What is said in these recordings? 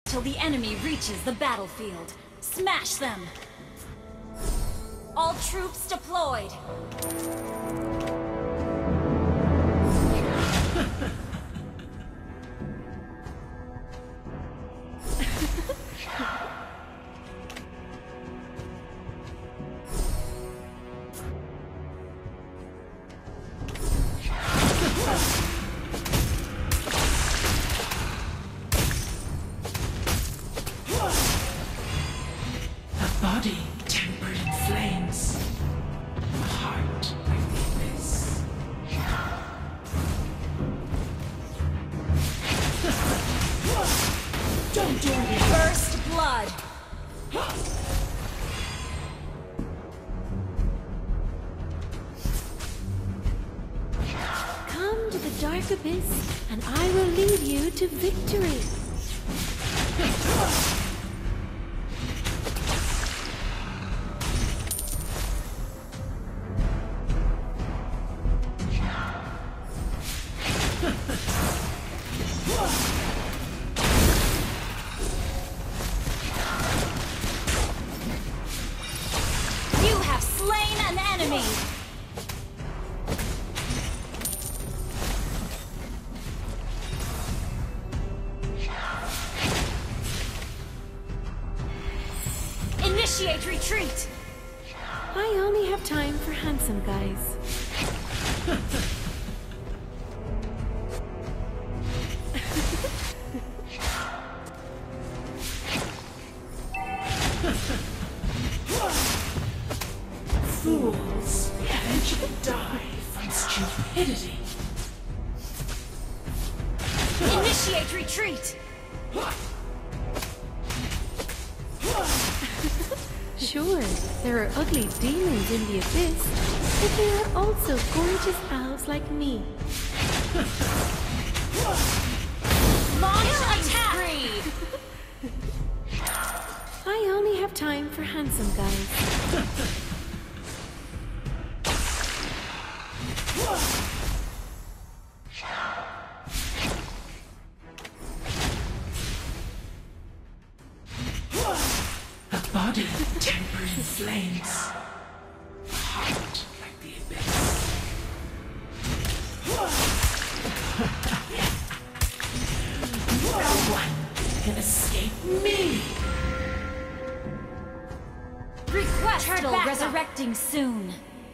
till the enemy reaches the battlefield. Smash them! All troops deployed! Body tempered in flames, a heart like the abyss. Don't do it! First blood! Come to the dark abyss, and I will lead you to victory. You have slain an enemy! Initiate retreat! I only have time for handsome guys. Fools eventually die from stupidity. Initiate retreat! Sure, there are ugly demons in the abyss, but there are also gorgeous elves like me. Launch attack! I only have time for handsome guys. A body tempered in flames, a heart like the abyss. No one can escape me! Request turtle resurrecting soon.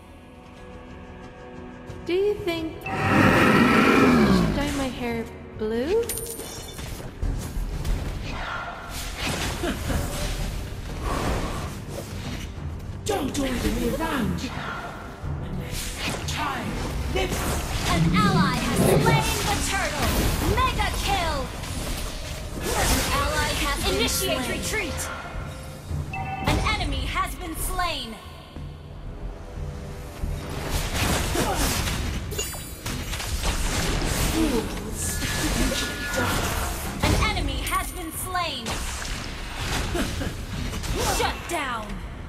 Do you think I should dye my hair blue? Don't order me around! Unless time lives. An ally has slain the turtle! Mega kill! An ally has initiate retreat! An enemy has been slain! Fools eventually die. An enemy has been slain! Shut down!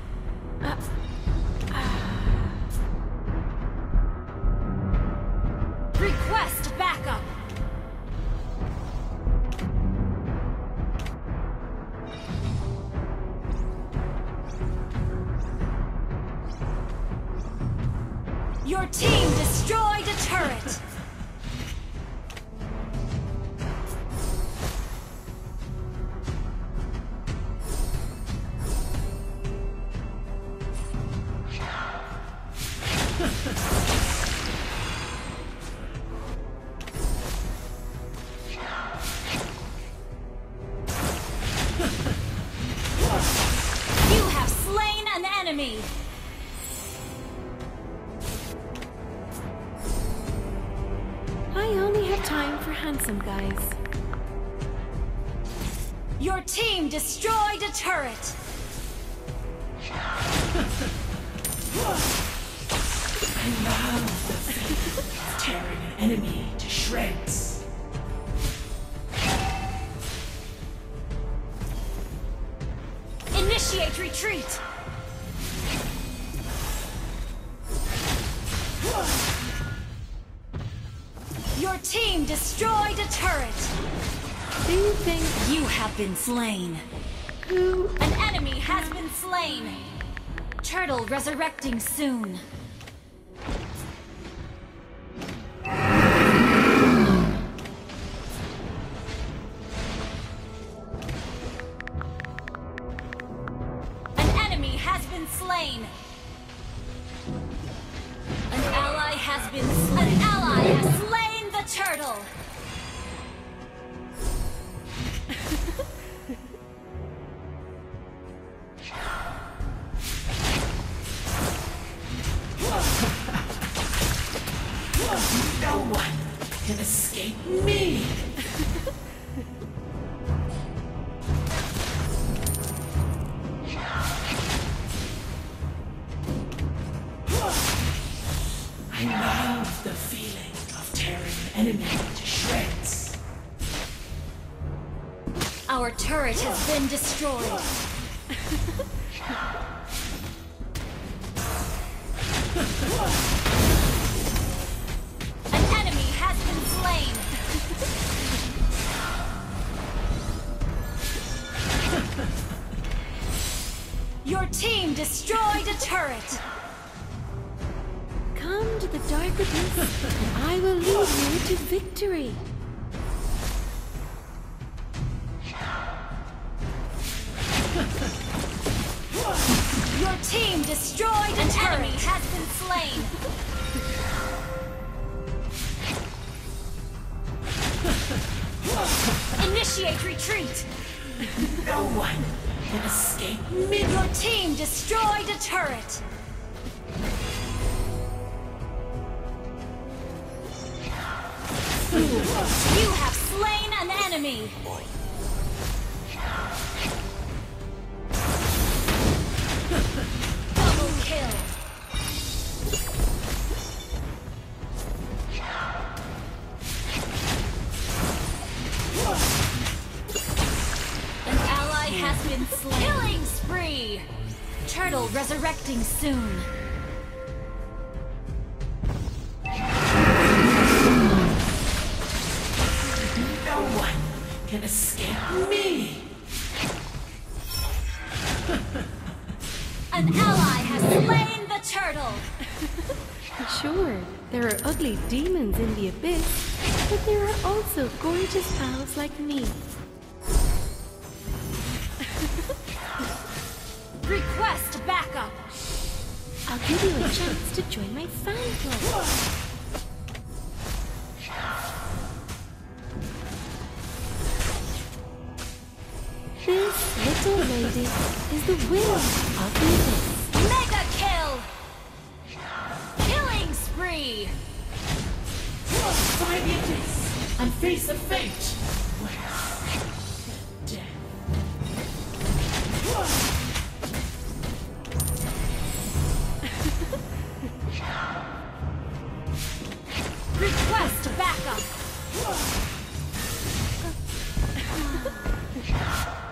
Request backup! Your team destroyed a turret! You have slain an enemy! I only have time for handsome guys. Your team destroyed a turret! I love the feeling of tearing an enemy to shreds. Initiate retreat! Your team destroyed a turret! Do you think You have been slain. who? An enemy has been slain. Turtle resurrecting soon. An enemy has been slain. An ally has been slain. An ally has slain the turtle. No one can escape me! I love the feeling of tearing an enemy to shreds. Our turret has been destroyed. An enemy has been slain. Your team destroyed a turret. Come to the dark abyss, and I will lead you to victory. Your team destroyed a turret. An enemy has been slain. Initiate retreat. No one can escape me! Your team destroyed a turret. You have slain an enemy. Double kill. An ally has been slain. Killing spree. Turtle resurrecting soon. No one can escape me! An ally has slain the turtle. Sure, there are ugly demons in the abyss, but there are also gorgeous pals like me. Request backup. I'll give you a chance to join my fan club. This little lady is the winner of the abyss. Mega kill. Killing spree. Find the abyss and face the fate! Where death. Request backup.